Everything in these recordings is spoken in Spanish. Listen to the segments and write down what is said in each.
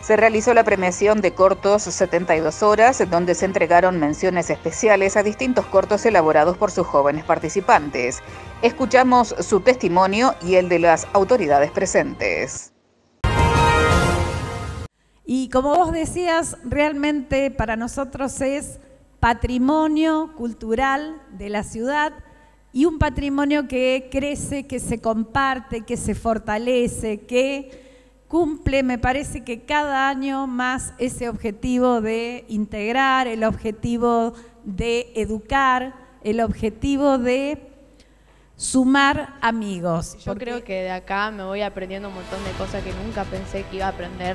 Se realizó la premiación de cortos 72 horas, donde se entregaron menciones especiales a distintos cortos elaborados por sus jóvenes participantes. Escuchamos su testimonio y el de las autoridades presentes. Y como vos decías, realmente para nosotros es patrimonio cultural de la ciudad y un patrimonio que crece, que se comparte, que se fortalece, que cumple, me parece que cada año más ese objetivo de integrar, el objetivo de educar, el objetivo de sumar amigos. Yo creo que de acá me voy aprendiendo un montón de cosas que nunca pensé que iba a aprender.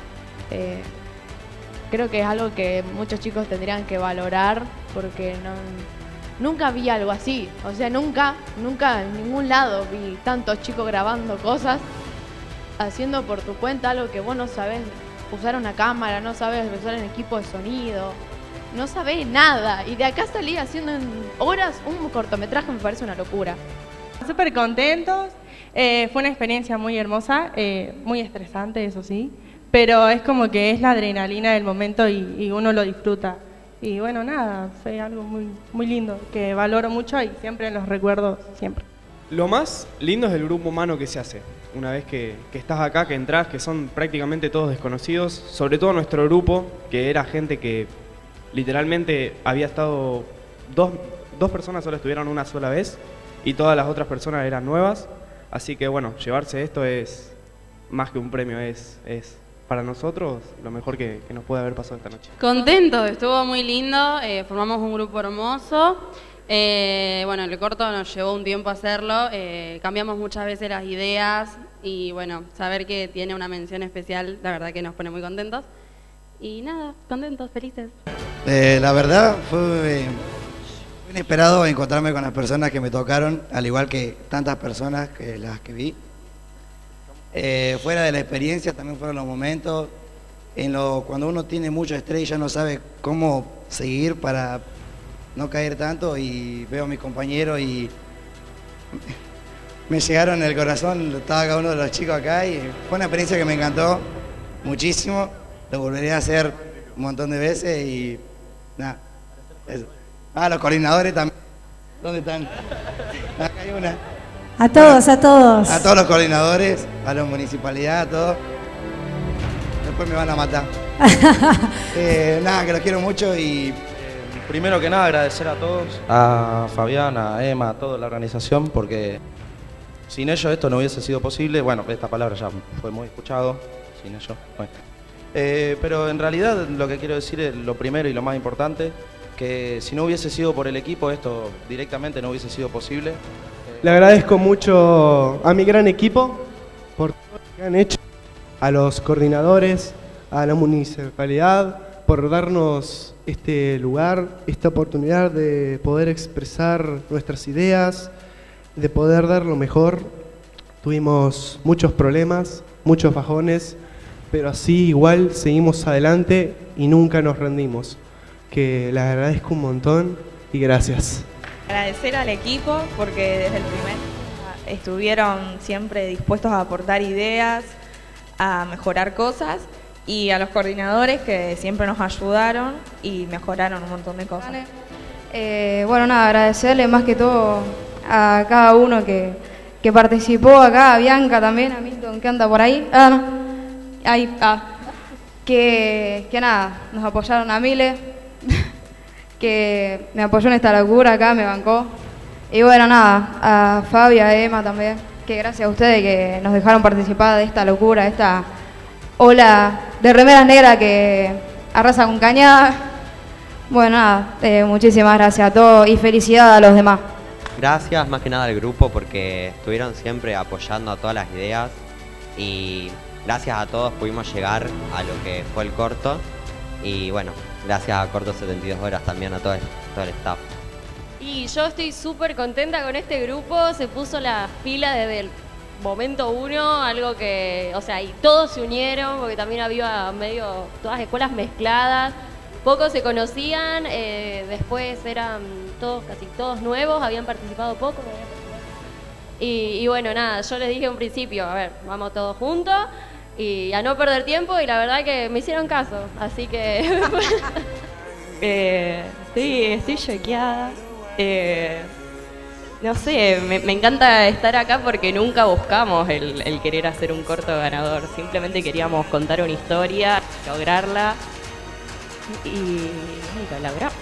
Creo que es algo que muchos chicos tendrían que valorar porque nunca vi algo así. O sea, nunca en ningún lado vi tantos chicos grabando cosas, haciendo por tu cuenta algo que vos no sabés usar una cámara, no sabés usar un equipo de sonido, no sabés nada. Y de acá salí haciendo en horas un cortometraje, me parece una locura. Súper contentos, fue una experiencia muy hermosa, muy estresante, eso sí, pero es como que es la adrenalina del momento y uno lo disfruta. Y bueno, nada, fue algo muy lindo, que valoro mucho y siempre los recuerdo, siempre. Lo más lindo es el grupo humano que se hace. Una vez que estás acá, que entras, que son prácticamente todos desconocidos, sobre todo nuestro grupo, que era gente que literalmente había estado, dos personas solo estuvieron una sola vez y todas las otras personas eran nuevas, así que bueno, llevarse esto es más que un premio, es para nosotros lo mejor que nos puede haber pasado esta noche. Contento, estuvo muy lindo, formamos un grupo hermoso. Bueno, el corto nos llevó un tiempo hacerlo, cambiamos muchas veces las ideas y bueno, saber que tiene una mención especial, la verdad que nos pone muy contentos. Y nada, contentos, felices. La verdad fue inesperado encontrarme con las personas que me tocaron, al igual que tantas personas que las que vi. Fuera de la experiencia también fueron los momentos cuando uno tiene mucho estrés y ya no sabe cómo seguir para no caer tanto, y veo a mis compañeros y me llegaron el corazón, estaba cada uno de los chicos acá y fue una experiencia que me encantó muchísimo, lo volveré a hacer un montón de veces y nada, eso. Los coordinadores también, ¿dónde están? Acá hay una. A todos, a todos. A todos los coordinadores, a la municipalidad, a todos. Después me van a matar. Nada, que los quiero mucho y... Primero que nada agradecer a todos, a Fabián, a Emma, a toda la organización, porque sin ellos esto no hubiese sido posible. Bueno, esta palabra ya fue muy escuchado, sin ellos. Bueno. Pero en realidad lo que quiero decir es lo primero y lo más importante, que si no hubiese sido por el equipo esto directamente no hubiese sido posible. Le agradezco mucho a mi gran equipo por todo lo que han hecho, a los coordinadores, a la municipalidad, por darnos este lugar, esta oportunidad de poder expresar nuestras ideas, de poder dar lo mejor. Tuvimos muchos problemas, muchos bajones, pero así igual seguimos adelante y nunca nos rendimos. Que les agradezco un montón y gracias. Agradecer al equipo porque desde el primer día estuvieron siempre dispuestos a aportar ideas, a mejorar cosas, y a los coordinadores que siempre nos ayudaron y mejoraron un montón de cosas. Bueno, nada, agradecerle más que todo a cada uno que participó acá, a Bianca también, a Milton que anda por ahí. Que nada, nos apoyaron a Mile, que me apoyó en esta locura acá, me bancó. Y bueno, nada, a Fabi, a Emma también, que gracias a ustedes que nos dejaron participar de esta locura, esta ola de remeras negras que arrasa con cañada. Bueno, nada, muchísimas gracias a todos y felicidades a los demás. Gracias más que nada al grupo porque estuvieron siempre apoyando a todas las ideas y gracias a todos pudimos llegar a lo que fue el corto y bueno, gracias a Corto 72 Horas también a todo el staff. Y yo estoy súper contenta con este grupo, se puso la fila desde el momento uno, algo que, o sea, y todos se unieron porque también había medio todas escuelas mezcladas, pocos se conocían, después eran todos, casi todos nuevos, habían participado poco. Y bueno, nada, yo les dije en principio, a ver, vamos todos juntos, y a no perder tiempo, y la verdad que me hicieron caso, así que... Estoy choqueada. No sé, me encanta estar acá porque nunca buscamos el querer hacer un corto ganador. Simplemente queríamos contar una historia, lograrla y lo logramos.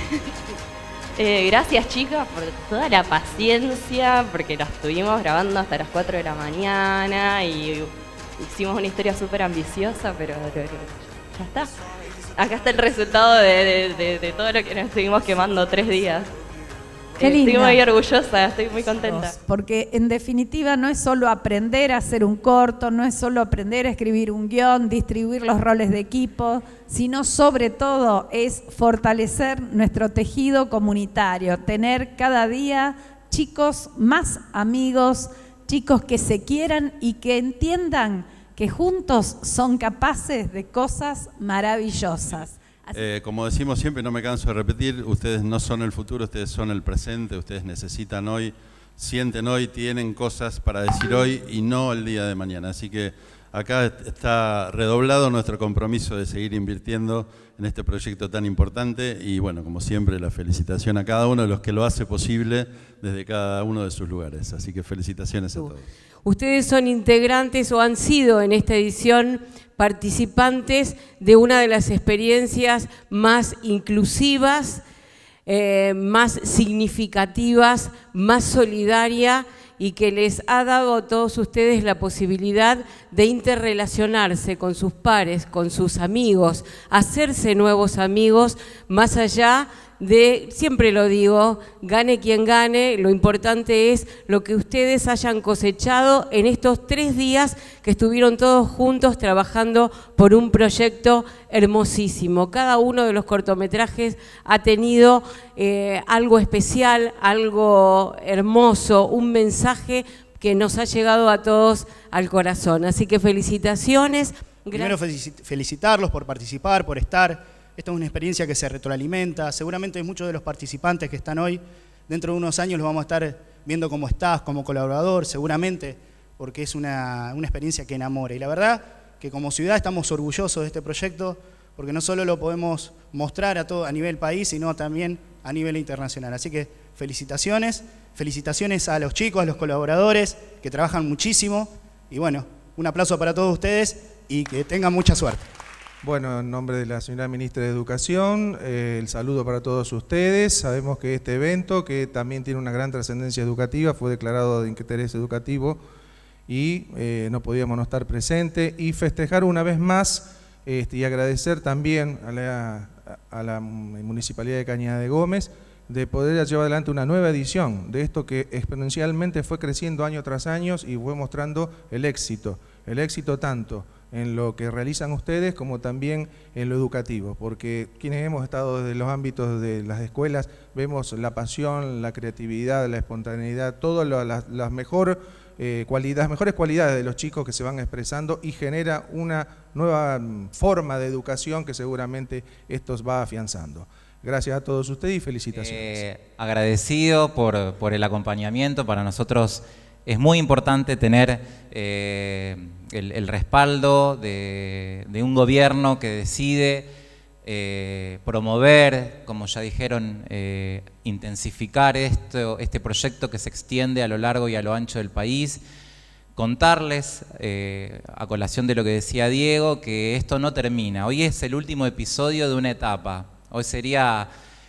Gracias, chicas, por toda la paciencia, porque lo estuvimos grabando hasta las 4 de la mañana y hicimos una historia súper ambiciosa, pero ya está. Acá está el resultado de todo lo que nos estuvimos quemando 3 días. Qué linda. Estoy muy orgullosa, estoy muy contenta. Porque en definitiva no es solo aprender a hacer un corto, no es solo aprender a escribir un guión, distribuir los roles de equipo, sino sobre todo es fortalecer nuestro tejido comunitario, tener cada día chicos más amigos, chicos que se quieran y que entiendan que juntos son capaces de cosas maravillosas. Como decimos siempre, no me canso de repetir, ustedes no son el futuro, ustedes son el presente, ustedes necesitan hoy, sienten hoy, tienen cosas para decir hoy y no el día de mañana. Así que acá está redoblado nuestro compromiso de seguir invirtiendo en este proyecto tan importante y bueno, como siempre, la felicitación a cada uno de los que lo hace posible desde cada uno de sus lugares. Así que felicitaciones a todos. Ustedes son integrantes o han sido en esta edición participantes de una de las experiencias más inclusivas, más significativas, más solidaria y que les ha dado a todos ustedes la posibilidad de interrelacionarse con sus pares, con sus amigos, hacerse nuevos amigos, más allá de, siempre lo digo, gane quien gane, lo importante es lo que ustedes hayan cosechado en estos 3 días que estuvieron todos juntos trabajando por un proyecto hermosísimo. Cada uno de los cortometrajes ha tenido algo especial, algo hermoso, un mensaje que nos ha llegado a todos al corazón. Así que felicitaciones. Primero felicitarlos por participar, por estar. Esta es una experiencia que se retroalimenta. Seguramente muchos de los participantes que están hoy, dentro de unos años los vamos a estar viendo como staff, como colaborador, seguramente, porque es una experiencia que enamora. Y la verdad que como ciudad estamos orgullosos de este proyecto, porque no solo lo podemos mostrar a nivel país, sino también a nivel internacional. Así que felicitaciones a los chicos, a los colaboradores, que trabajan muchísimo. Y bueno, un aplauso para todos ustedes y que tengan mucha suerte. Bueno, en nombre de la señora Ministra de Educación, el saludo para todos ustedes. Sabemos que este evento, que también tiene una gran trascendencia educativa, fue declarado de interés educativo y no podíamos no estar presentes. Y festejar una vez más y agradecer también a la Municipalidad de Cañada de Gómez de poder llevar adelante una nueva edición de esto que exponencialmente fue creciendo año tras año y fue mostrando el éxito tanto en lo que realizan ustedes como también en lo educativo, porque quienes hemos estado desde los ámbitos de las escuelas vemos la pasión, la creatividad, la espontaneidad, todas las mejores cualidades de los chicos que se van expresando y genera una nueva forma de educación que seguramente esto va afianzando. Gracias a todos ustedes y felicitaciones. Agradecido por el acompañamiento. Para nosotros es muy importante tener el respaldo de un gobierno que decide promover, como ya dijeron, intensificar este proyecto que se extiende a lo largo y a lo ancho del país. Contarles, a colación de lo que decía Diego, que esto no termina. Hoy es el último episodio de una etapa. Hoy sería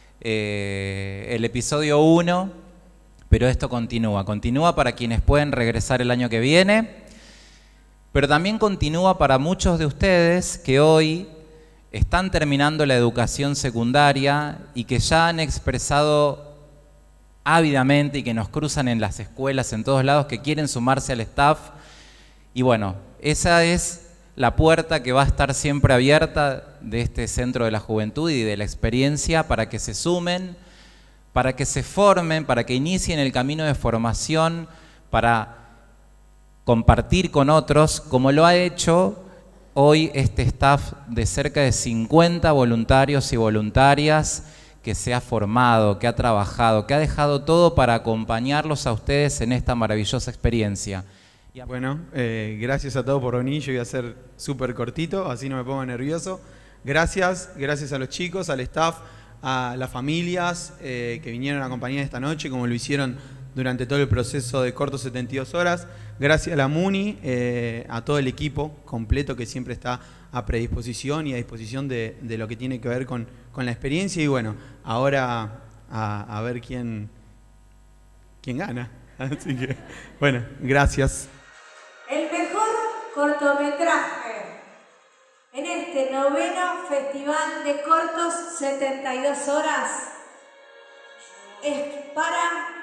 el episodio 1, pero esto continúa para quienes pueden regresar el año que viene, pero también continúa para muchos de ustedes que hoy están terminando la educación secundaria y que ya han expresado ávidamente y que nos cruzan en las escuelas, en todos lados, que quieren sumarse al staff. Y bueno, esa es la puerta que va a estar siempre abierta de este Centro de la Juventud y de la Experiencia para que se sumen, para que se formen, para que inicien el camino de formación, para compartir con otros, como lo ha hecho hoy este staff de cerca de 50 voluntarios y voluntarias que se ha formado, que ha trabajado, que ha dejado todo para acompañarlos a ustedes en esta maravillosa experiencia. Bueno, gracias a todos por venir. Yo voy a ser súper cortito, así no me pongo nervioso. Gracias a los chicos, al staff, a las familias que vinieron a acompañar esta noche, como lo hicieron durante todo el proceso de corto 72 horas. Gracias a la MUNI, a todo el equipo completo que siempre está a predisposición y a disposición de lo que tiene que ver con la experiencia. Y bueno, ahora a ver quién gana. Así que, bueno, gracias. El mejor cortometraje en este 9º Festival de Cortos 72 Horas es para